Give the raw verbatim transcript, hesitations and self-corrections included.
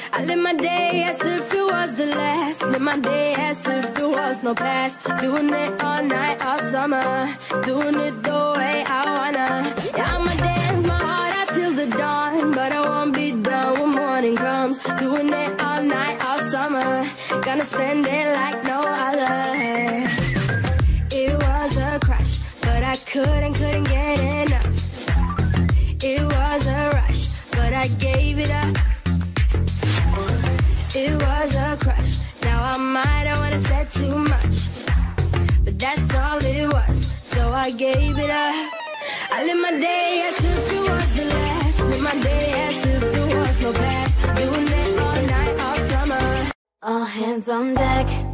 I live my day as if it was the last. Live my day as if there was no past. Doing it all night, all summer. Doing it the way I wanna. Yeah, I'ma dance my heart out till the dawn, but I won't be done when morning comes. Doing it all night, all summer. Gonna spend it like no other. It was a crush, but I couldn't, couldn't get enough. It was a rush, but I gave it up. It was a crush, now I might have wanna said too much, but that's all it was, so I gave it up. I live my day as if it was the last. Live my day as if there was no past. Doing it all night, all summer. All hands on deck.